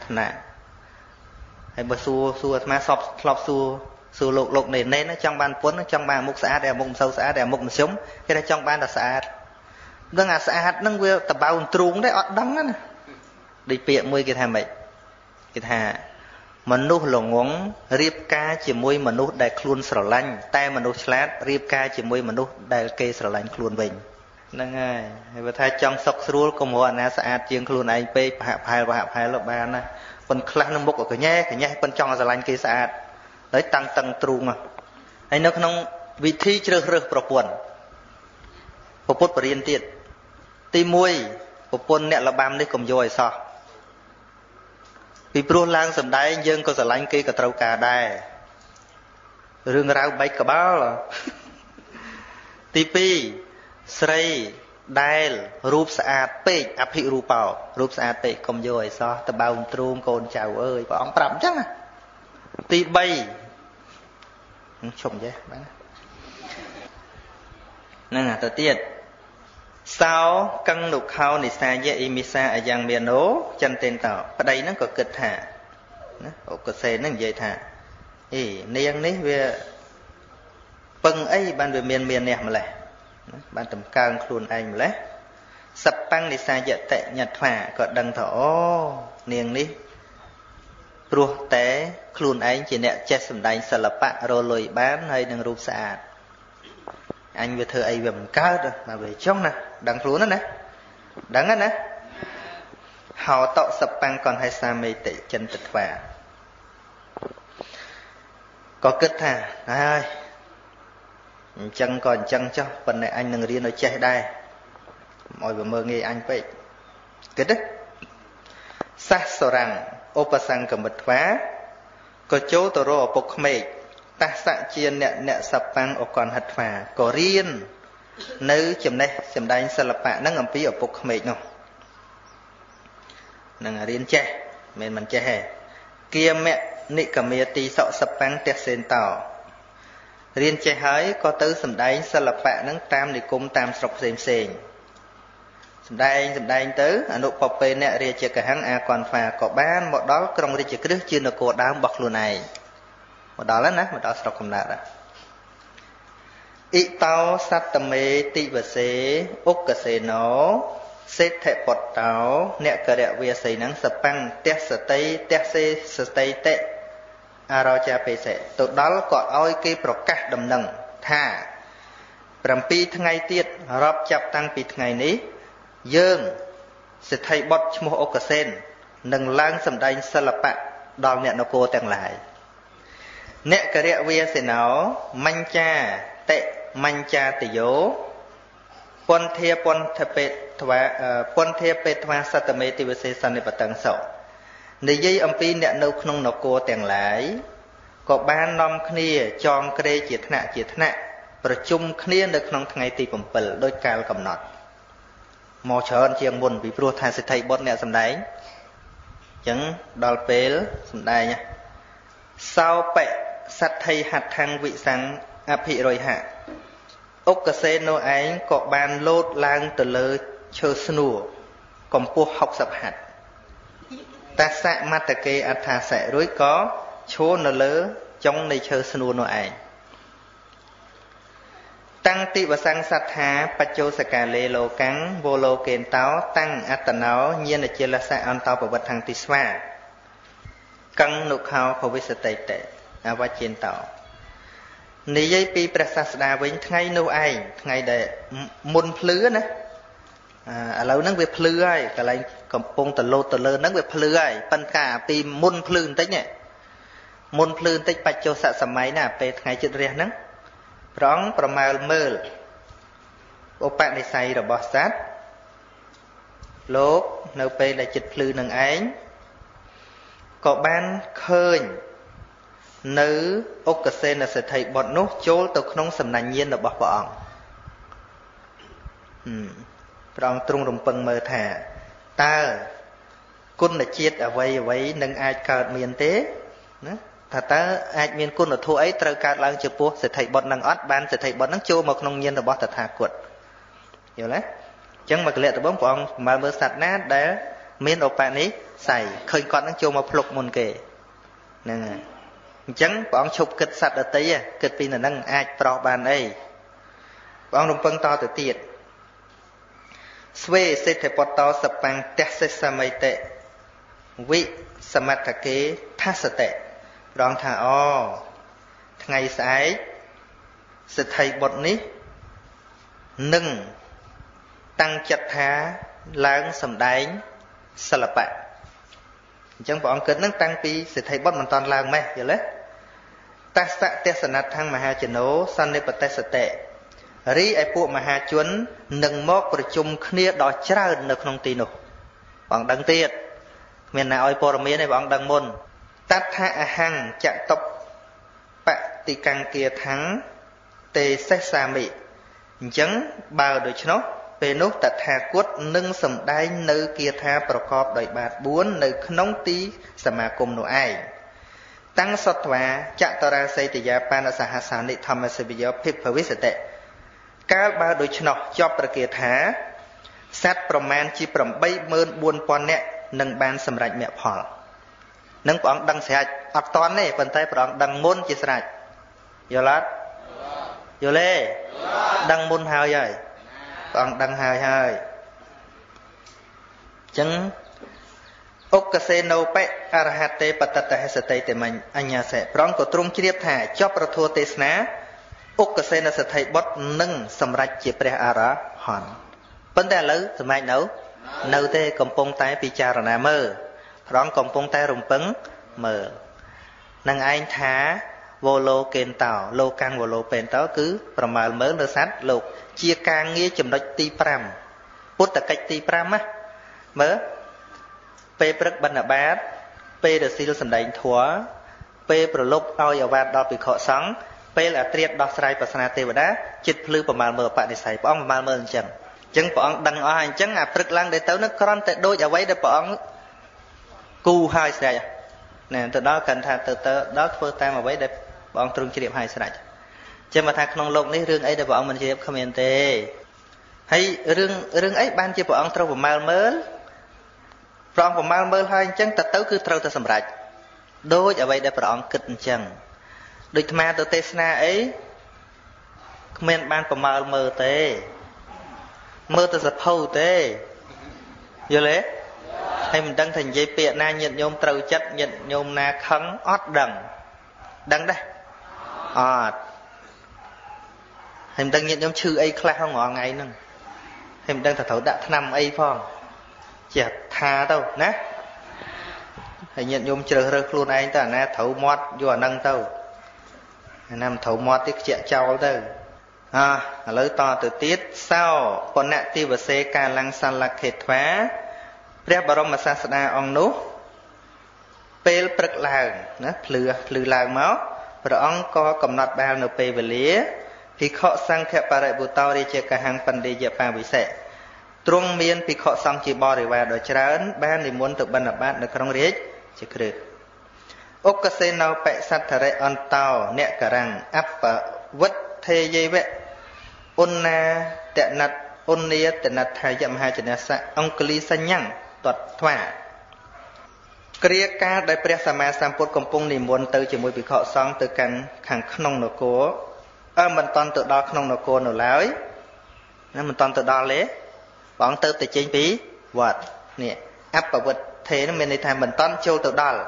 nè hay bữa xua mà sọp xua lục này nó trong ban cuốn nó trong ban mục xã để mục sâu xã để mục sống cái này trong ban là xã đừng xã nó vừa tập bao truông đấy ọt đắng đó nè đi piệm mui cái thà mày cái thà mình nuốt lồng ngón riệp ca chỉ mui mình nuốt đại khuôn sờ lanh tay mình nuốt slát riệp ca chỉ mui mình nuốt đại kê sờ lanh khuôn bình nâng ngay và thay trong sọc sưu có một anh xã chiên khuôn anh pe hạp hai là ba nè con khăn nó mục ở cái nhé con trong sờ lanh kê xã đấy tăng truông à anh nó không vị thi chưa được bảo quần bảo bút bảo yên tiệt ti mui bảo quân nè là bám đấy cùng rồi sao vì pro lang sầm đáy dương có sờ lanh kia cả trâu cả đài rương rau bay cả bao là tivi srei đài rúp sạch pe áp hiệu rúp sạch pe cùng rồi sao ta bao truông con chào ơi và ông trầm chắc à ti bay chồng chứ nên là tự tiệt sao căng nục khao này xa dễ imisa ở giang miền nố chân tên tàu ở đây nó có kịch thả có xe nó vậy thả niên ní về bưng ấy ban về miền nè mà lại ban tầm cao luôn anh mà lấy sập băng này xa dễ tệ nhật hỏa có đằng thổ niên ní rùa té luôn anh chỉ nè chết sầm đánh sờ lập bạ rồi lùi bán hay đừng rụp sạch anh về thơ ấy về một cái rồi mà về trong nè đằng luôn đó nè đằng á nè họ tạo sập băng còn hay xa mê tệ chân tịch và có kết thà ai chân còn chân cho phần này anh đừng riêng nói chạy đây mọi người mơ nghe anh vậy kết đấy sát sổ rằng opasang cầm bật phá có chỗ tổ rô bốc mê ta sạ chiên nẹ sập băng ở còn hạt phà có riêng nữ chấm này chấm đánh sờ lập bạ nó ngầm phí ở bốc mê nhau nâng riêng che mình che hè kia mẹ nị cả mẹ tì sọ sập băng tẹt sen tàu riêng che hái có tứ sầm đánh sờ lập bạ nâng tam thì cung tam sọc xem sầm đánh tứ anh độ bọc pe nè riêng che cả hắn a còn phà có ban một đó trong riêng che cứ chưa được cổ đá bọc luôn này một đó là nè một đó sọc cầm nát à ít tao sát tầm mê tị vật xế ốc cả xế nó xếp thẻ bọt táo nẹ cờ đẹo về xấy nắng sập băng tét sờ xê sờ tây tệ à rồi cha phê sẽ tụi đó là cọt oi cái bọc cát đầm nằng thà làm pi thằng ngày tiết rập chập tăng pi thằng ngày ní dương sẽ thay bọt mua ốc cả sen nằng lang sầm đai sờ lập bạ đòn nẹ nó cô tàng lại nẹ cờ đẹo về xấy nó manh cha tệ manh cha tỷ dố pon thia pe thoa sát mê ti vê san này bát tăng sọ này dây âm pi nẹt nâu không nọ cô tàng lại có ban nom khnia chọn kê chỉ thnaประชุมគ្នានៅក្នុងថ្ងៃទី7ដោយកាលកំណត់មកច្រើនជាងមុនពីព្រោះថាសិទ្ធិបុត្រអ្នកសម្ដែងអញ្ចឹងដល់ពេលសម្ដែងសោបៈសទ្ធិហដ្ឋังវិសੰអភិរយហៈអុកសេណូឯងក៏បានលោតឡើងទៅលើឈើស្នួរកម្ពស់60ហត្ថតាសៈមត្តកេអដ្ឋាសៈរួចក៏ឈរនៅលើចុងនៃឈើស្នួរនោះឯងតាំងតិវសង្សត្ថាបច្ចោសកាលេលោកាំងវោលោកេនតោតាំងអត្តណោញាណជាលសៈអន្តោបវត្តថងទីស្វាកੰនុខោភវិសតិតេអវជិនតោនិយាយពីព្រះសាស្តាវិញថ្ងៃនោះឯងថ្ងៃដែលមុនភ្លឺណាឥឡូវហ្នឹងវាភ្លឺហើយកន្លែងកំពុងតលោតទៅលើហ្នឹងវាភ្លឺហើយប៉ុន្តែពីមុនភ្លឺបន្តិចមុនភ្លឺបន្តិចបច្ចុប្បន្នសម័យណាពេលថ្ងៃជិតរះហ្នឹងប្រងប្រមើលមើលឧបនិស្ស័យរបស់សត្វលោកនៅពេលដែលជិតភ្លឺនឹងឯងក៏បានឃើញនៅអុកសេនសិទ្ធិបុត្រនោះចូលទៅក្នុងសំណាញ់ញាណរបស់ព្រះអង្គព្រះអង្គទ្រង់រំពឹងមើលថាតើគុណជាតិអ្វីនឹងអាចកើតមានទេណាថាតើអាចមានគុណធម៌អីត្រូវកើតឡើងចំពោះសិទ្ធិបុត្រនឹងអត់បានសិទ្ធិបុត្រនឹងចូលមកក្នុងញាណរបស់តថាគតយល់ទេអញ្ចឹងមកកលៈដំបងព្រះអង្គមើលសត្វណាដែលមានឧបនិใส่เคยก่อนนั่งโจมาพลุกมุนเกนั่นจังปองชุบกึศสัตว์ตีกึศปีนั่งอาจปลอกบานไอปองลงเปิงต่อตัวตีดสเวเสถปตอสปังเตสสมัยเตวิสมัตเกทัสเตรองทาอ้อไงสายสถัยบทนี้หนึ่งตั้งจัดหาล้างสำได้สลับปะจังปองเกิดนั่งตั้งปีสถัยบทมันตอนล้างไหมอย่าเลยตัสสะเตสนัททางมหาจโนสันนิปเตสเตรีไอพวกมหาชนหนึ่งมอกประชุมเคลียดอเจ้าในขนมตีนุบางดังเตียดเมียนนาออยปรมีในบางดังมนตัทธะหังจะตบปฏิกังเกียทั้งเตเสสามิจังบ่าวโดยชนเป็นนุตัทธะกุดนึ่งสมได้ในเกียธาประกอบโดยบาทบ้วนในขนมตีสมาคมโนไอตั้งสัตวาจะตราไซติยาปานสหัสานิธรรมสบิยพิภวิสเตการบ่าวโดยชนจอบประเกียธาสัตประมาณจีประใบเมินบุญปอนเนี่ยหนึ่งบานสำรัจเมียพอหนึ่งปองดังเสียอักตอนนี่เป็นไตปองดังมุนจีสรัจโยลัดโยเล่ดังมุนหายใหญ่ปองดังหายใหญ่จังอุกเสโนเปอรหัตเตปตัตตะสเตเตมันอัญญาเสพร้อมกับตรงเชียบถ่ายจอบประทัวเตสนาอุกเสนสถัยบทหนึ่งสำรัจจีเปรอาระหันเป็นแต่เลยสมัยเนาเนาเตกำปงไตปิจารณาเมื่อพร้อมกำปงไตรมปังเมื่อนางไอ้ท้าโวโลเกนเต่าโลกังโวโลเป็นเต่าคือประมาณเมื่อเนื้อสัตว์โลกเชียกางเงี้ยจำนวนตีพรำพุทธกิจตีพรำมะเมื่อเปปรักบรรณบาตเปเดซิลสันไดถัวเปประลบเอาอย่าวาดดอกปิขอสังเปละเตรียดดอกสไลปัสนาเทวดาจิตพลือประมาณเมื่อปะในใส่ป้องประมาณเมื่อจังจังป้องดังอ้อยจังปรึกลังได้เต้านึกครอนแต่โดยเอาไว้ได้ป้องกูหายใส่เนี่ยแต่đó cần thà từ từ đó phơi tay mà với để bọn trường chỉ điểm hai sai chứ mà thà không lục ní riêng ấy để bọn mình chỉ điểm comment hay riêng ấy ban chỉ bọn trâu vào mal hai chân ta tới cứ trâu ta sầm rạch đôi ở vậy để bọn kịch chân đôi mà từ tê na ấy comment ban vào mal mơ tê mơ từ sập hầu tê giờ lấy hay mình đăng thành dây pịa na nhận nhôm trâu chất nhận nhôm na khấn ót đằng đây hay mình đăng nhận nhôm chư ấy khla không ngọ ngày nè hay mình đăng thật thấu đã năm ấy phong chẹt tha đâu nè hay nhận nhôm chờ rơi luôn anh ta na thấu mót vô nâng tao nằm thấu mót tiếc chẹt trâu tao lấy to từ tiết sau còn nạ ti và xe ca lăng san lạc khệt pháព្រះបរមសាស្តាអង្គនោះពេលព្រឹកឡើងណាភ្លឺឡើងមកព្រះអង្គក៏កំណត់បាននៅពេលវេលាភិក្ខុសង្ឃបរិបុតោរាជាកហង្បណ្ឌិយបាវិសេទ្រង់មានភិក្ខុសង្ឃជាបរិវារដ៏ច្រើនបាននិមន្តទៅបិណ្ឌបាតនៅក្នុងរាជជាគ្រឹះឧកសេណោបិសទ្ធរិអន្តោអ្នកករាំងអបវុទ្ធេយេវៈឧណ្ណាតណតឧននីយតណដ្ឋាយមហាចនសៈអង្គលីសញ្ញੰតតថ្វាគ្រាការដែលព្រះសម្មាសម្ពុទ្ធកំពុងនិមន្តទៅជាមួយភិក្ខុសង្ឃទៅកាន់ខាងក្នុងនគរមិនតាន់ទៅដល់ក្នុងនគរនៅឡើយណាមិនតាន់ទៅដល់ទេបងទៅតែចេញពីវត្តនេះអបវុទ្ធេនឹងមានន័យថាមិនតាន់ចូលទៅដល់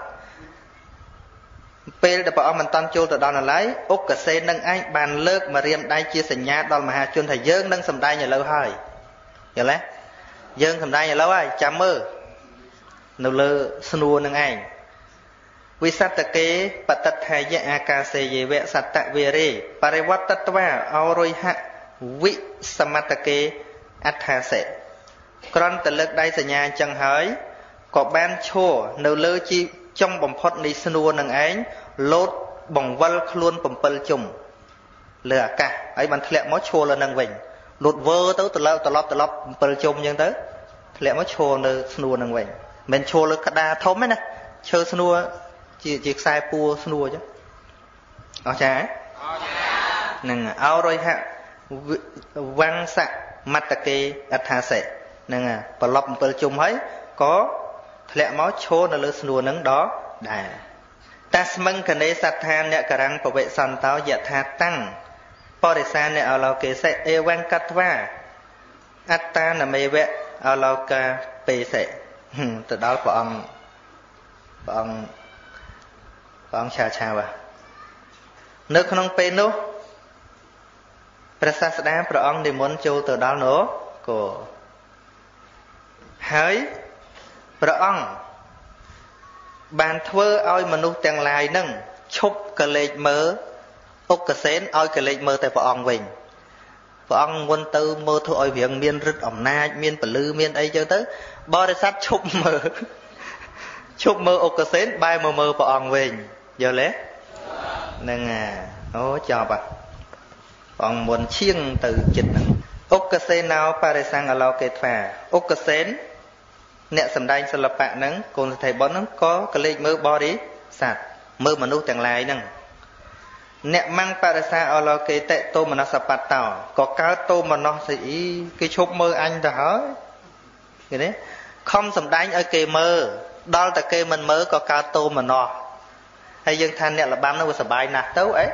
ពេលដែលព្រះអង្គមិនតាន់ចូលទៅដល់នៅឡើយឧកសេននឹងឯងបានលើកមករៀមដៃជាសញ្ញាដល់មហាជនថាយើងនឹងសម្ដែងឥឡូវហើយយល់ទេយើងសម្ដែងឥឡូវហើយចាំមើលនៅលើស្នួរនឹងឯងវិសត្តកេបតដ្ឋាយៈអាកាសេយេវៈសត្តវេរេបរិវត្តត្វាអរុយហៈវិសមត្តកេអដ្ឋាសេក្រន់តែលើកដៃសញ្ញាអញ្ចឹងហើយក៏បានឈរនៅលើជីចុងបំផុតនៃស្នួរនឹងឯងលោតបង្វិលខ្លួន7ជុំលើអាកាសហើយបានធ្លាក់មកឈរលើនឹងវិញលោតវើទៅត្រឡប់7ជុំអញ្ចឹងទៅធ្លាក់មកឈរនៅស្នួរនឹងវិញមិនឈរលើក្តារធំទេណាឈើស្នួរជាខ្សែពួរស្នួរអញ្ចឹងអស់ចាហ្នឹងអោរុយហៈវង្សមត្តកេអដ្ឋាសេហ្នឹងប្រឡប់7ជុំហើយក៏ធ្លាក់មកឈរនៅលើស្នួរនឹងដដែលតាស្មឹងកណេសត្ថាអ្នកករាំងពវិសន្តោយថាតាំងបរិសាអ្នកអលោកេសិអេវង្កត្វាអត្តានមេវៈអលោកាបេសិទៅដល់ព្រះអង្គឆាវនៅក្នុងពេលនោះព្រះសាស្តាព្រះអង្គនិមន្តចូលទៅដល់នោះក៏ហើយព្រះអង្គបានធ្វើឲ្យមនុស្សទាំងឡាយនឹងឈប់កលេចមើលឧបកសេនឲ្យកលេចមើលតែព្រះអង្គវិញព្រះអង្គមុនទៅមើលធ្វើឲ្យរៀងមានឫទ្ធិអំណាចមានពលឺមានអីចឹងទៅបរិស័ទឈប់មើលឧបកសេនបែរមកមើលព្រះអង្គវិញយល់ទេហ្នឹងអូចប់ព្រះអង្គមុនឈៀងទៅចិត្តហ្នឹងឧបកសេណោបរិសង្ឃអលោកេថ្វាឧបកសេនអ្នកសម្ដែងសិល្បៈហ្នឹងកូនសទ្ធិបុត្រហ្នឹងក៏កលេចមើលបរិស័ទមើលមនុស្សទាំងឡាយហ្នឹងអ្នកមង្បរិសាអលោកេតិតោមនសបតោក៏កើតតោមនស្សអីគេឈប់មើលអញទៅហើយឃើញទេខំសម្ដែងឲ្យគេមើលដល់តែគេមិនមើលក៏កើតតោមនស្សហើយយើងថាអ្នកលបាំនោះវាសប្បាយណាស់ទៅអី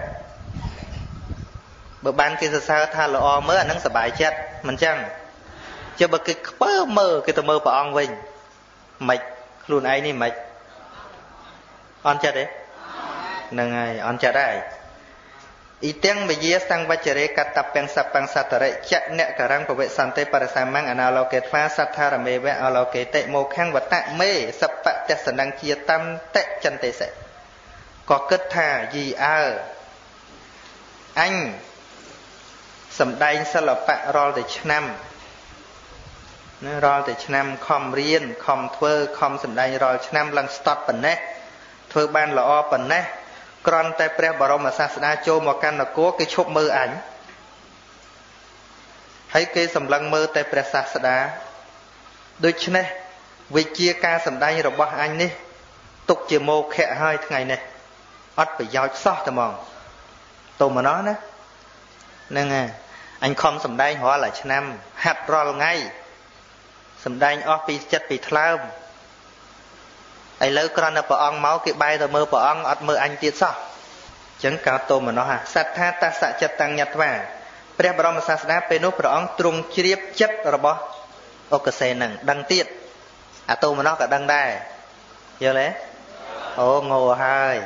បើបានគេសរសើរថាល្អមើលអានឹងសប្បាយចិត្តមិនចឹងចុះបើគេខ្ពើមើលគេទៅមើលព្រះអង្គវិញមិនខ្លួនឯងនេះមិនអន់ចិត្តទេហ្នឹងហើយអន់ចិត្តហើយអ៊ីទាំងវិយាសង្វចរេកតពេងសពេងសតរិចអ្នកករាំងពវិសន្តិបរិសាមង្ឃអនាលោកេថ្វាសត្ថារមេវៈអលោកេតិមោខੰវតៈមេសបតសនង្ជាតំតិចន្តិសេក៏គិតថាយីអើអញសម្ដែងសិល្បៈរាល់តែឆ្នាំរាល់តែឆ្នាំខំរៀនខំធ្វើខំសម្ដែងរាល់ឆ្នាំឡើងស្ទាត់ប៉ុណ្ណេះធ្វើបានល្អប៉ុណ្ណេះគ្រាន់តែព្រះបរមសាស្តាចូលមកកាន់នគរគេឈប់មើលអញហើយគេសម្លឹងមើលតែព្រះសាស្តាដូច្នេះវិជាការសម្ដែងរបស់អញនេះទុកជាមោខៈហើយថ្ងៃនេះអត់ប្រយោជន៍សោះតែហ្មងតោមណោះណាហ្នឹងហើយអញខំសម្ដែងរាល់តែឆ្នាំហាត់រាល់ថ្ងៃសម្ដែងអស់ពីចិត្តពីថ្លើមឥឡូវគ្រាន់តែព្រះអង្គមកគេបែរទៅមើលព្រះអង្គអត់មើលអញទៀតសោះអញ្ចឹងកោតតោមណោះសត្ថាតសចិត្តតាំងញត្វាព្រះបរមសាស្តាពេលនោះព្រះអង្គទ្រង់ជ្រាបចិត្តរបស់ឧកសេននឹងដឹងទៀតអាតោមណោះក៏ដឹងដែរយល់ទេអូងោហើយ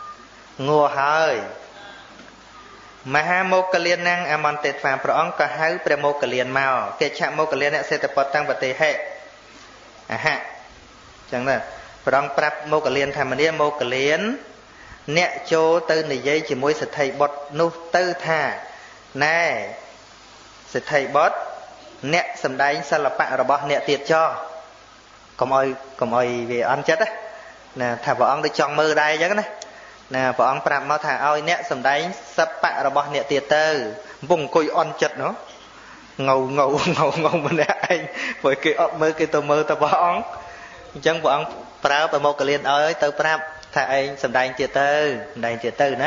មហាមោគលានណាំងអមន្តេថ្វាព្រះអង្គក៏ហៅព្រះមោគលានមកកិច្ចមោគលានអ្នកសេតពតតាំងប្រទេហិអហៈអញ្ចឹងណាព្រះអង្គប្រាប់មោគលានថាមនាមោគលានអ្នកចូលទៅនិយាយជាមួយសិទ្ធិបុត្រនោះទៅថាណែសិទ្ធិបុត្រអ្នកសម្ដែងសិល្បៈរបស់អ្នកទៀតចោកុំឲ្យវាអន់ចិត្តណាថាព្រះអង្គដូចចង់មើលដែរអញ្ចឹងណាព្រះអង្គប្រាប់មកថាឲ្យអ្នកសម្ដែងសិល្បៈរបស់អ្នកទៀតទៅកំពុងអង្គុយអន់ចិត្តនោះងៅម្នាក់ឯងព្រោះគេអត់មើលគេទៅមើលទៅព្រះអង្គអញ្ចឹងព្រះអង្គប្រើប្រមោគលានឲ្យទៅប្រាប់ថាឯងសម្ដែងទៀតទៅណា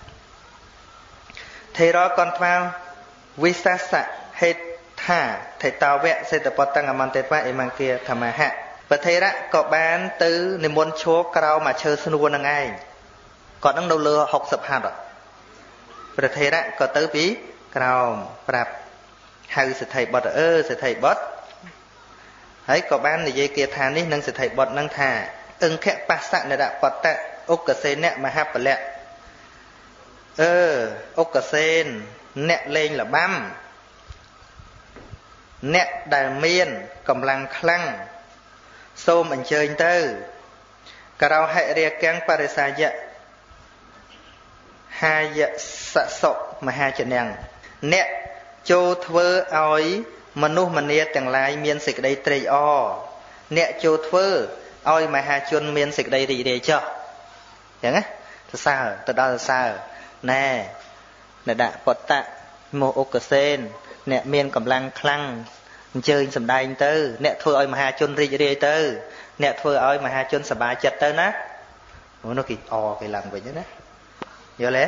ថេរកនថ្វាវិសាសហេតុថាថេតាវៈសេតពតអមន្តេថ្វាអេមង្គាធម្មហៈប្រធេរៈក៏បានទៅនិមន្តឈរក្រោមមកឈើស្នួរនឹងឯងគាត់នឹងនៅលើ60ហាត់ប្រធេរៈក៏ទៅពីក្រោមប្រាប់ហៅសិទ្ធិបុត្រសិទ្ធិបុត្រហើយក៏បាននិយាយគាថានេះនឹងសិទ្ធិបុត្រនឹងថាអង្គបស្សនរបតៈឧកសេនមហាពលៈឧកសេនអ្នកលេងលបាំអ្នកដែលមានកម្លាំងខ្លាំងសូមអញ្ជើញទៅករោហិរាកាំងបរិសាយៈហាយសសុមហាចនាំងអ្នកចូលធ្វើឲ្យមនុស្សម្នាទាំងឡាយមានសេចក្តីត្រេកអរអ្នកចូលធ្វើឲ្យមហាជនមានសេចក្តីរីករាយចុះអញ្ចឹងណាសរសើរទៅដល់សរសើរណែដាក់ពតៈមកឧកសេនអ្នកមានកម្លាំងខ្លាំងអញ្ជើញសម្ដែងទៅអ្នកធ្វើឲ្យមហាជនរីករាយទៅអ្នកធ្វើឲ្យមហាជនសប្បាយចិត្តទៅណានោះគេអគេឡើងវិញណាយល់ទេ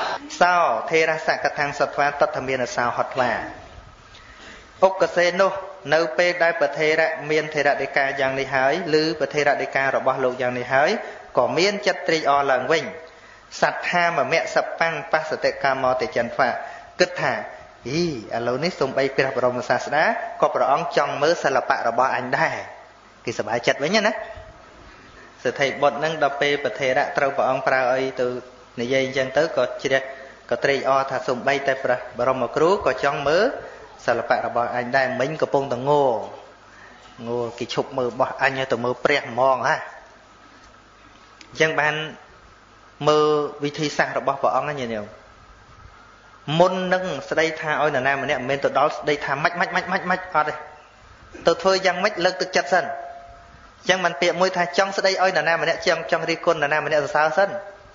សោថេរសកថាំងសត្វាតតមានសោហត្វាឧកសេននោះនៅពេលដែលប្រធេរៈមានធេរៈដីកាយ៉ាងនេះហើយឬប្រធេរៈដីការបស់លោកយ៉ាងនេះហើយក៏មានចិត្តត្រេកអរឡើងវិញសត្ថាមមៈសបាំងបស្សតិកម្មតិចន្ទៈគិតថាឥឡូវនេះសូម្បីព្រះបរមសាស្តាក៏ព្រះអង្គចង់មើលសិល្បៈរបស់អញដែរគេសប្បាយចិត្តវិញណាសិទ្ធិបុត្រនឹងដល់ពេលប្រធេរៈត្រូវព្រះអង្គប្រើអីទៅនិយាយអញ្ចឹងទៅក៏ជ្រះក៏ត្រេកអរថាសូម្បីតែព្រះបរមគ្រូក៏ចង់មើលសិល្បៈរបស់អញដែរមិញកំពុងតែងគេឈប់មើលរបស់អញទៅមើលព្រះហ្មងហ่ะអញ្ចឹងបានមើលវិធីសាស្ត្ររបស់ព្រះអង្គហ្នឹងញោមមុននឹងស្ដីថាឲ្យនរណាម្នាក់មិនមែនទៅដល់ស្ដីថាម៉េចអត់ទេទៅធ្វើយ៉ាងម៉េចលើកទឹកចិត្តសិនអញ្ចឹងមិនពាក្យមួយថាចង់ស្ដីឲ្យនរណាម្នាក់ចង់រិះគន់នរណាម្នាក់សរសើរសិន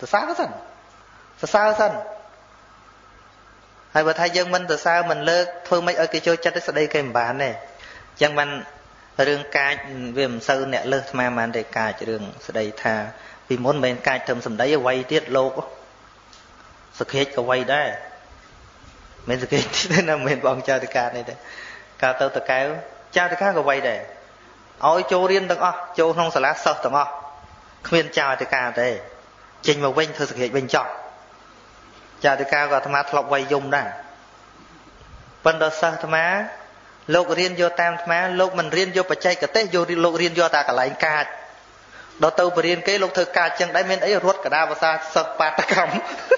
ហើយបើថាយើងមិនសរសើរមិនលើកធ្វើម៉េចឲ្យគេចូលចិត្តស្ដីគេមិនបានទេអញ្ចឹងបានរឿងកាចវាមិនសូវអ្នកលើសអាត្មាបានទេកាចរឿងស្ដីថាពីមុនមិនមែនកាចធ្វើសម្ដីអ្វីទៀតលោកសក្តិក៏អ្វីដែរមិនសក្តិទេណាមិនមែនបងចៅតិកានេះទេកាលទៅតកែវចៅតិកាក៏អ្វីដែរឲ្យចូលរៀនទាំងអស់ចូលក្នុងសាលាសិស្សទាំងអស់គ្មានចៅតិកាទេចេញមកវិញធ្វើសក្តិវិញចោះចៅតិកាក៏អាត្មាធ្លាប់វ័យយំដែរប៉ុន្តែសិស្សអាត្មាលោករៀនយកតាមអាត្មាលោកមិនរៀនយកបច្ចេកទេសលោករៀនយកតែកន្លែងកាចដល់ទៅបរៀនគេលោកធ្វើកាចចឹងដែរមានអីរត់កដាភាសាសិស្សបាតកម្ម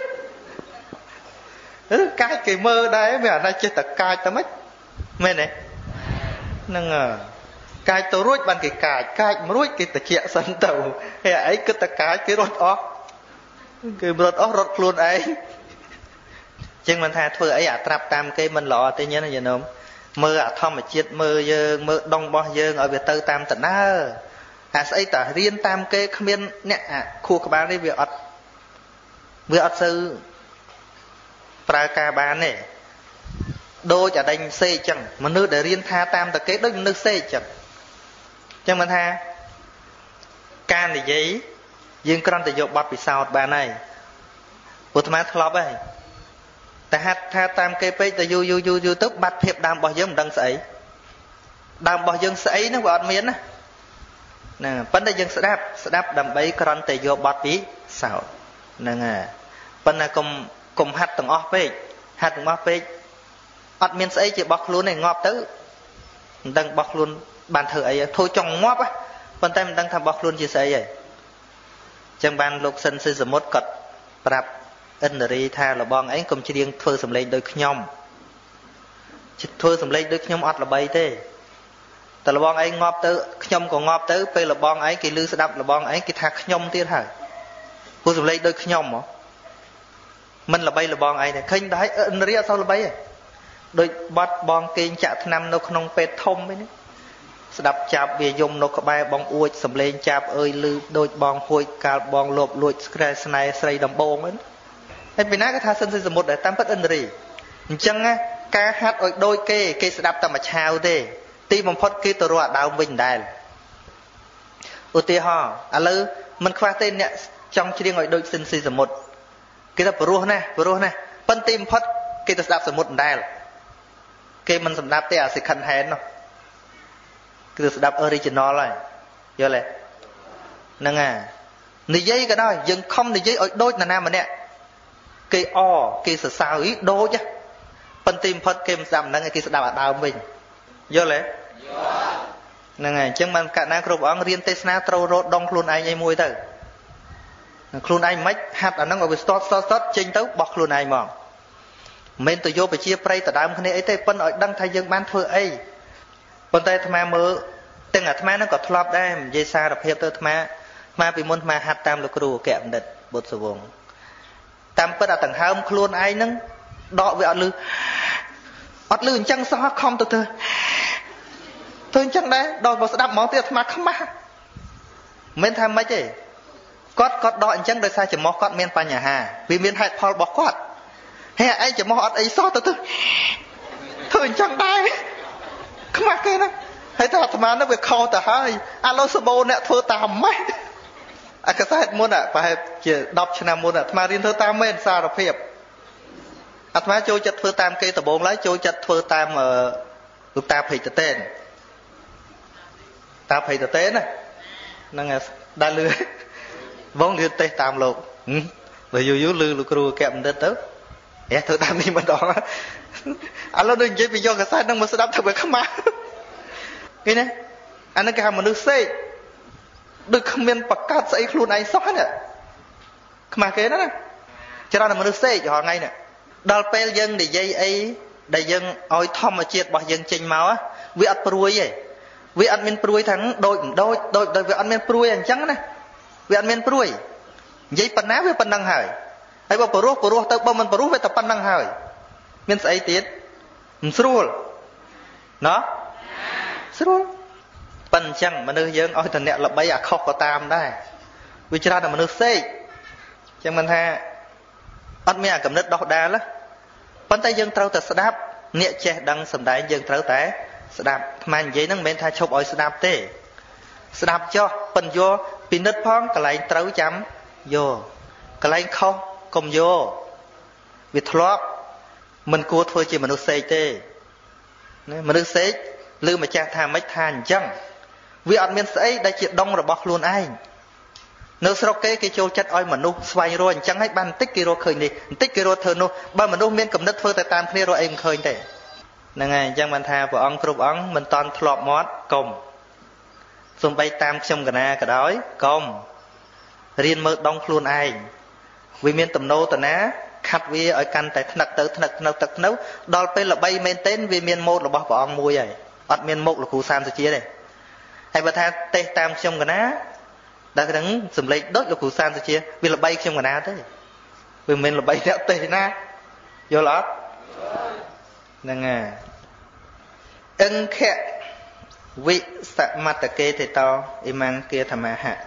កាចគេមើលដែរវាអាណាចេះតែកាចតែម៉េចមែនទេហ្នឹងកាចទៅរួចបានគេកាចមិនរួចគេតិចសិនទៅហើយអីគិតតែកាចគេរត់អស់គេរត់អស់រត់ខ្លួនឯងចឹងមិនថាធ្វើអីអាត្រាប់តាមគេមិនល្អទេញញោមមើលអាធម្មជាតិមើលយើងមើលដងរបស់យើងឲ្យវាទៅតាមដំណើរអាស្អីតារៀនតាមគេគ្មានអ្នកខួរក្បាលនេះវាអត់សូវប្រើការបានទេដូចអាដេញសេកចឹងមនុស្សដែលរៀនថាតាមតែគេដូចមនុស្សសេកចឹងមិនថាការនិយាយយើងគ្រាន់តែយកបទពិសោធន៍បានហើយពុទ្ធមាធ្លាប់ហើយតែហាត់ថាតាមគេពេកតែយូរទៅបាត់ភាពដើមរបស់យើងមិនដឹងស្អីដើមរបស់យើងស្អីហ្នឹងវាអត់មានណាប៉ុន្តែយើងស្ដាប់ដើម្បីគ្រាន់តែយកបទពិសោធន៍ហ្នឹងហើយប៉ុន្តែកុំហាត់ទាំងអស់ពេកហាត់ទាំងអស់ពេកអត់មានស្អីជារបស់ខ្លួនទេងាប់ទៅមិនដឹងរបស់ខ្លួនបានធ្វើអីធូរចង់ងាប់ប៉ុន្តែមិនដឹងថារបស់ខ្លួនជាស្អីទេអញ្ចឹងបានលោកសិនសិសមុទ្រគាត់ប្រាប់ឥន្ទ្រីថាលបងឯងកុំច្រៀងធ្វើសម្លេងដូចខ្ញុំធ្វើសម្លេងដូចខ្ញុំអត់ល្បីទេតែលបងឯងងាប់ទៅខ្ញុំក៏ងាប់ទៅពេលលបងឯងគេឮស្ដាប់លបងឯងគេថាខ្ញុំទៀតហើយព្រោះសម្លេងដូចខ្ញុំហ៎មិនល្បីលបងឯងទេឃើញដែរឥន្ទ្រីអត់សូវល្បីទេដូចបាត់បងគេងចាក់ថ្នាំនៅក្នុងពេទ្យធំឯនេះស្ដាប់ចាប់វាយំនៅក្បែរបងអួចសម្លេងចាប់អើយឮដូចបងហួយកាលបងលបលួចស្នេហ៍ស្រីដំបងហ្នឹងហើយពីណាគេថាសិនសិសមុទ្រដែរតាមពិតឥន្ទ្រីអញ្ចឹងការហាត់ឲ្យដូចគេស្ដាប់តែមួយឆាវទេទីបំផុតគេទៅរកអាដើមវិញដែរឧទាហរណ៍ឥឡូវមិនខ្វះទេអ្នកចង់ច្រៀងឲ្យដូចសិនសិសមុទ្រគេថាព្រោះណាប៉ុន្តែទីបំផុតគេទៅស្ដាប់សមុទ្រដែរគេមិនស្ដាប់ទេអា second hand នោះគឺស្ដាប់ original ហើយយល់ទេហ្នឹងហើយនិយាយក៏ដោយយើងខំនិយាយឲ្យដូចនរណាម្នាក់គេគេសរសើរដូចប៉ុន្តែបំផុតគេមិនស្ដាប់ហ្នឹងគេស្ដាប់អាដើមវិញយល់ទេហ្នឹងហើយអញ្ចឹងបានកាលណាគ្រប់អង្គរៀនទេសនាត្រូវរត់ដងខ្លួនឯងអីមួយទៅខ្លួនឯងមិនហាត់អាហ្នឹងឲ្យវាស្ទាត់ចេញទៅបោះខ្លួនឯងហ្មងមិនមែនទៅយកប្រជាប្រិយទៅដើមគ្នាអីទេប៉ុន្តែឲ្យដឹងថាយើងបានធ្វើអីប៉ុន្តែអាត្មាមើលទាំងអាត្មាហ្នឹងក៏ធ្លាប់ដែរនិយាយសារភាពទៅអាត្មាពីមុនអាត្មាហាត់តាមលោកគ្រូអគ្គបណ្ឌិតបុត្រសវងតាមពិតអាដង្ហើមខ្លួនឯងហ្នឹងដកវាអត់លឺអញ្ចឹងសោះខំទៅធ្វើអញ្ចឹងដែរដល់មកស្ដាប់ហ្មងទៀតអាត្មាខ្មាស់មិនថាម៉េចទេគាត់ដកអញ្ចឹងដោយសារច្រមុះគាត់មានបញ្ហាវាមានហេតុផលរបស់គាត់ហើយឯងច្រមុះអត់អីសោះទៅធ្វើអញ្ចឹងដែរខ្មាស់គេណាហើយតែអាត្មានោះវាខុសទៅហើយអាឡូសបោអ្នកធ្វើតាមម៉េចអាកសែតមុនប្រហែលជា10ឆ្នាំមុនអាត្មារៀនធ្វើតាមមែនសារភាពអាត្មាចូលចិត្តធ្វើតាមគេដំបូងឡើយចូលចិត្តធ្វើតាមលោកតាភេកតេន ta phải tự tế nè năng đa lừa vốn lừa tê tam lộ rồi dù lừa lừa cừu kẹm đến tới thôi tam đi mà đó anh nói đừng chơi vì do cái sai năng mà sẽ đáp thật với khăm má cái này anh nói cái hàng mà nước xây được không miền bạc cát xây luôn anh sót nè mà cái đó nè cho nên là mình được xây cho họ ngay nè đào pel dân để dây ấy để dân oi thom mà triệt bỏ dân trình máu á vì ăn pruy vậy vì ăn men pruy thắng đôi vì ăn men pruy anh trắng nè vì ăn men pruy dây pan ná với pan đăng hải ấy bảo pruy tới bao mình pruy với tập pan đăng hải miền xây tiết srul nó srul pan trắng mà nơi dân oi thằng nẹt là bay à khóc có tam đây vì cho nên là mình được xây chẳng mình ha ăn mẹ cầm đất đọc đá lá vấn tay dân trâu thật đáp nhẹ che đăng sầm đáy dân trâu té đạp mà vậy nó bên thay chụp oi đạp tê đạp cho phần vô pin đất phong cái lại trâu chấm vô cái lại không cùng vô việc thọp mình cua thôi chỉ mình được xây tê mình được xây lư mà cha tham mấy than chăng vì ăn miếng xây đã chịu đông rồi bọc luôn anh nếu sau cái châu chất oi mà nu xoay rồi chẳng hay ban tích kilo khơi đi tích kilo thơ nu ba mà nu miên cầm đất phơi tại tam kia rồi em khơi thế nè ngày chẳng ban tha vợ ông cướp ông mình toàn thọp mót cùng xung bay tam trong cái na cái đói cùng riêng mơ đông luôn ai vì miên tầm nô tầm ná khát vi ở căn tại thනක් nấu đòi pe là bay men tên vì miên một là bỏ vợ ông mua vậy ọt miên một là cù san sẽ chia này hay bà tha tê tam trong cái ná đã đứng sầm lấy đốt cho cụ san rồi chia vì là bay trong cái na thế vì mình là bay theo tê na vô lót nè à ân khẹ vị sạ mặt kê thì to imang kia tham hạ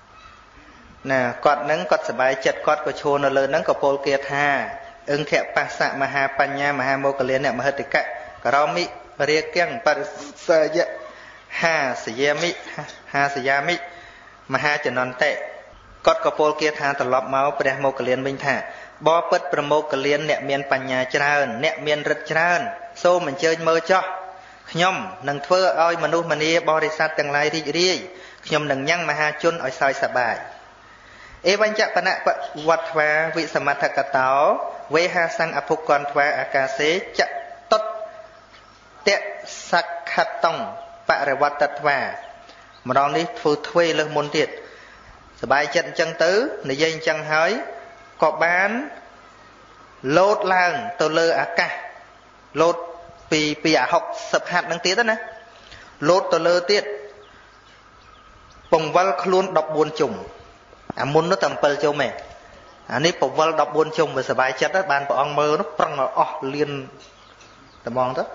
nè quạt nắng quạt sờ bài chật quạt của chôn nó lớn nắng của pol kia tha ân khẹ pa sạ maha panya maha mô cả liên nè mà hơi tịch cạ karomi ria kieng parsa ha siyami ha siyami mà ha cho non tệ cọt cọp pol kia tha tận lọp máuประโมกเลียนវិញថាបបពិតប្រមោកលៀនអ្នកមានបញ្ញាច្រើនអ្នកមានរិទ្ធច្រើនសូមអញ្ជើញមើលចោះខ្ញុំនឹងធ្វើឲ្យមនុស្សម្នាបរិស័ទទាំងឡាយរីករាយខ្ញុំនឹងញ៉ាំងមហាជនឲ្យសោយសប្បាយអេវញ្ចបណៈវត្តវាវិសមត្ថកតោវេហាសੰអភុកន្តវាអាកាសេចតុតតសក្ខតੰបរិវត្តត្វាម្ដងនេះធ្វើទ្វេលើសមុនទៀតសบายចិត្តអញ្ចឹងទៅនិយាយអញ្ចឹងហើយក៏បានលោតឡើងទៅលើអាកាសលោតពីអា60ហាត់ហ្នឹងទៀតណាលោតទៅលើទៀតពង្វិលខ្លួន14ជុំអាមុននោះតែ7ជុំឯងអានេះពង្វិល14ជុំវាសบายចិត្តដែរបានព្រះអង្គមើលនោះប្រឹងឲ្យអស់លៀនត្មងទៅ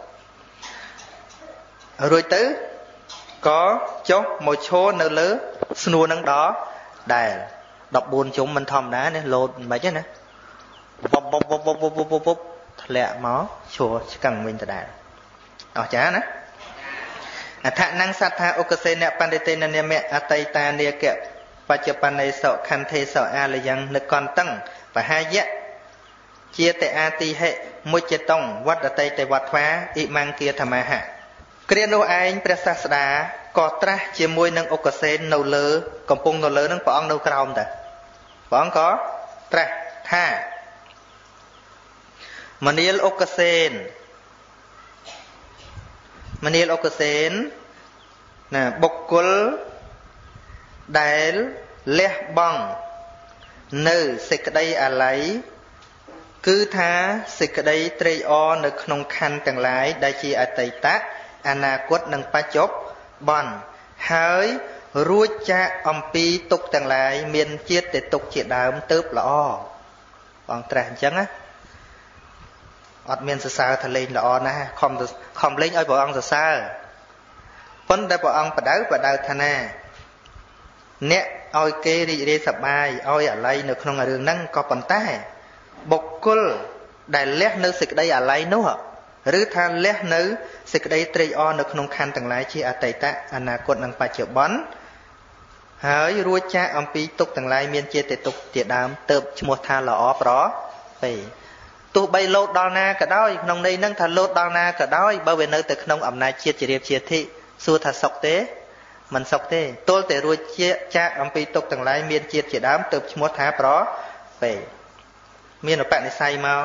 រួចទៅក៏ចុះមកឈរនៅលើស្នួរនឹងដល់ដែល14ជុំមិនធម្មតានេះលោតមិនទេណាបបធ្លាក់មកឈរឆ្កឹងវិញដដែលអស់ចាណាអថនੰសត្ថាឧកសេនបណ្ឌិតេននិមៈអតីតានាគៈបច្ចុប្បន្នេសខន្ធេសអាលយ៉ាងនិកន្តੰបហាយៈជាតេអាតិហិមុចតងវត្តតេតេវត្វាអ៊ីម៉ង្គគាធម្មហៈគ្រានោះឯងព្រះសាស្តាក៏ត្រាស់ជាមួយនឹងឧកសេននៅលើកំពុងនៅលើនឹងព្រះអង្គនៅក្រោមតើព្រះអង្គក៏ត្រាស់ថាមនាលឧកសេនណាបុគ្គលដែលលះបង់នៅសេចក្តីអាល័យគឺថាសេចក្តីត្រេកអរនៅក្នុងខណ្ឌទាំងឡាយដែលជាអតីតៈអនាគតនិងបច្ចុប្បន្នហើយរួចចាកអំពីទុក្ខទាំងឡាយមានជាតិតែទុក្ខជាដើមទៅល្អបងត្រាស់អញ្ចឹងណាអត់មានសរសើរថាលេងល្អណាស់ខំលេងឲ្យព្រះអង្គសរសើរប៉ុន្តែព្រះអង្គបដៅថាណាអ្នកឲ្យគេរីករាយសប្បាយឲ្យអាល័យនៅក្នុងរឿងហ្នឹងក៏ប៉ុន្តែបុគ្គលដែលលះនៅសេចក្តីអាល័យនោះឬថាលះនៅសេចក្តីត្រេកអរនៅក្នុងខណ្ឌទាំងឡាយជាអតីតៈអនាគតនិងបច្ចុប្បន្នហើយរួចចាកអំពីទុក្ខទាំងឡាយមានជាទុក្ខជាដើមទៅឈ្មោះថាល្អប្រពេទោះបីលោតដល់ណាក៏ដោយក្នុងន័យហ្នឹងថាលោតដល់ណាក៏ដោយបើវានៅតែក្នុងអំណាចជាតិជ្រាបជាធិសួរថាសុខទេមិនសុខទេទល់តែរួចជាចាកអំពីទុកទាំងឡាយមានជាតិជាដើមទើបឈ្មោះថាប្រពេមានឧបនិស្ស័យមក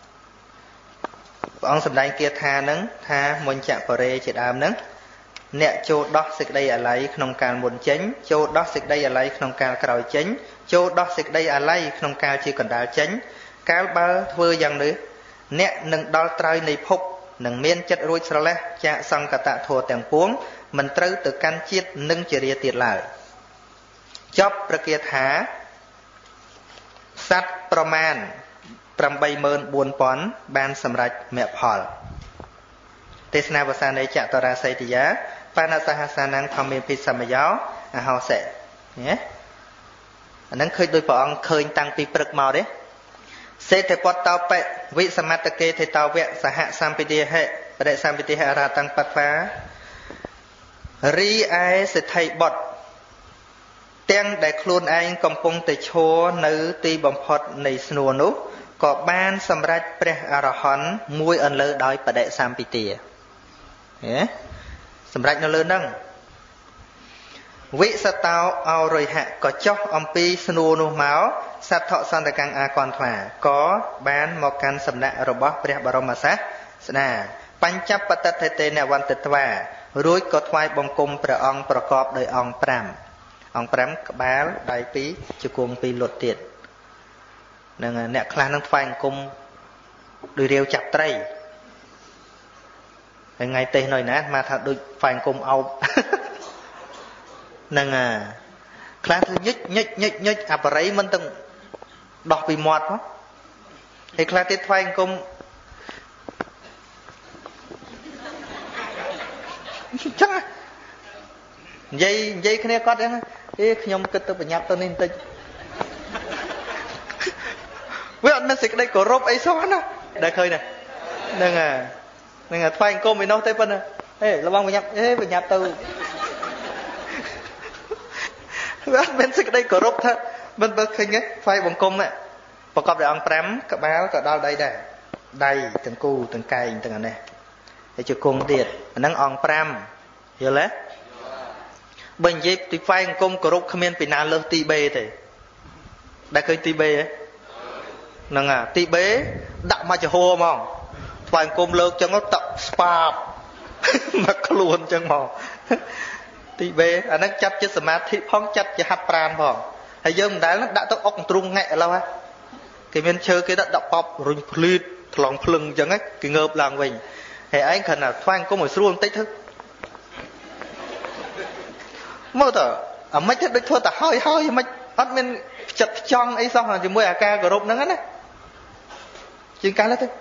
ព្រះអង្គសម្ដែងគាថានឹងថាមុញ្ចបរេជាដើមនឹងអ្នកចូលដោះសេចក្តីអាល័យក្នុងកាលមុនចេញចូលដោះសេចក្តីអាល័យក្នុងកាលក្រោយចេញចូលដោះសេចក្តីអាល័យក្នុងកាលជាកណ្ដាលចេញកាលបើធ្វើយ៉ាងនេះអ្នកនឹងដល់ត្រើយនៃភពនឹងមានចិត្តរួចស្រឡះចាកសង្កតធัวទាំងពួងមិនត្រូវទៅកាន់ជាតិនិងជារាទៀតឡើយចប់ប្រគាថាសត្វប្រមាណ 84000 បានសម្រេចមគ្គផលទេសនាវសានេចតរាសៃតិយាបាណសហសានងធម្មេភិសមយោអហោសេណាអានឹងឃើញដោយព្រះអង្គឃើញតាំងពីព្រឹកមកទេសេតពតតោបិវិសមត្តកេទេតោវៈសហសម្ពិទេហិបរិសម្ពិទេហិអរហតੰបត្វារីឯសិទ្ធិបុត្រទាំងដែលខ្លួនឯងកំពុងតែឈរនៅទីបំផុតនៃស្នួរនោះក៏បានសម្រេចព្រះអរហន្តមួយអន្លើដោយបដិសម្ពិទាសម្រេចនៅលើហ្នឹងវិសតោអរិហៈក៏ចុះអំពីស្នួរនោះមកសត្ថសន្តកੰអាកន្ថ្វាក៏បានមកកាន់សំណាក់របស់ព្រះបរមសាស្តាបញ្ចបតតេតេនវន្តត្វារួចក៏ថ្វាយបង្គំព្រះអង្គប្រកបដោយអង្គ5អង្គ5ក្បាលដៃ2ជង្គង់2លុតទៀតនឹងអ្នកខ្លះនឹងថ្វាយបង្គំដោយរាវចាប់ត្រីថ្ងៃទេសនៅណាមកថាដូចថ្វាយបង្គំអោបនឹងខ្លះទៅញិចអបរិយមិនទាំងដោះពីមាត់ហ៎ហើយខ្លះទៀតថ្វាយបង្គំចឹងនិយាយគ្នាគាត់ហ្នឹងខ្ញុំគិតទៅប្រញាប់ទៅនេះបន្តិចវាអត់មានសេចក្តីគោរពអីសោះណាដែលឃើញហ្នឹងហ្នឹងថ្វាយបង្គំឯនោះទេប៉ុណ្ណាระวังប្រញាប់ទៅវាអត់មានសេចក្តីគោរពថាមិនបើឃើញទេថ្វាយបង្គំប្រកបដោយអង្គ5ក្បាលក៏ដល់ដីដែរដៃទាំងគូទាំងកែងទាំងអានេះហើយជង្គង់ទៀតអាហ្នឹងអង្គ5យល់ទេបើនិយាយទីថ្វាយបង្គំគោរពគ្មានពីណាលើសទីបេទេដែលឃើញទីបេហ្នឹងទីបេដាក់មកចំហហ្មងថ្វាយបង្គំលើកចឹងទៅស្បាបមកខ្លួនចឹងមកទីបេអាហ្នឹងចាត់ជាសមាធិផងចាត់ជាហាត់ប្រាណផងហើយយើងមិនដែលដាក់ទៅអុកទ្រុងងាក់ឥឡូវគេមានឈើគេដាក់ប៉បរុញភ្លីតថ្លង់ភ្លឹងចឹងគេងើបឡើងវិញហើយឯងគ្រាន់តែថ្វាយបង្គំឲ្យស្រួលបន្តិចទៅមើលតើអាម៉េចទៅដូចធ្វើតែហើយមិនអត់មានចិត្តចង់អីសោះជាមួយអាការគោរពហ្នឹងណាជាងកាលទៅ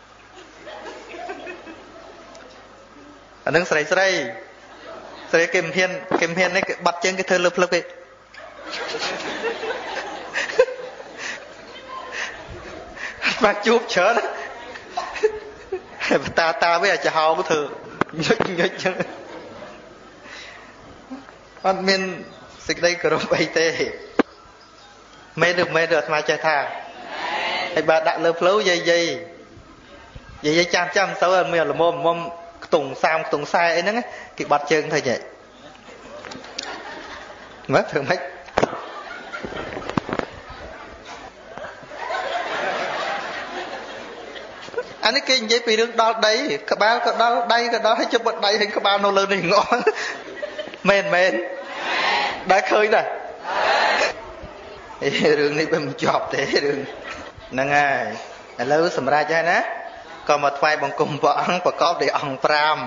អានឹងស្រីគេមិនហ៊ាននេះគេបាត់ជើងគេធ្វើលើភ្លឹកពេកបាក់ជួបច្រើនហើយតាវាអាចហៅទៅធ្វើញិចចឹងអត់មានសេចក្តីគោរពអីទេមែនឬមែនអាត្មាចេះថាហើយបើដាក់លើផ្លូវយាយចាំទៅអត់មានល្មមខ្ទង់30ខ្ទង់40អីហ្នឹងគេបាត់ជើងទៅចេះមើលធ្វើម៉េចអានេះគេនិយាយពីរឿងដល់ដីក្បាលក៏ដល់ដៃក៏ដល់ហើយជិបដៃហើយក្បាលនៅលើនេះងអមែនដែលឃើញដែររឿងនេះវាមិនជាប់ទេរឿងហ្នឹងហើយឥឡូវសម្រាប់ហើយណាក៏មកថ្វាយបង្គំព្រះអង្គប្រកបដោយអង្គ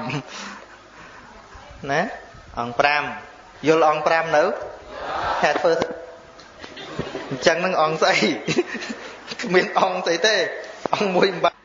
5ណាអង្គ5យល់អង្គ5នៅតែធ្វើអញ្ចឹងនឹងអង្គស្អីគ្មានអង្គស្អីទេអង្គមួយ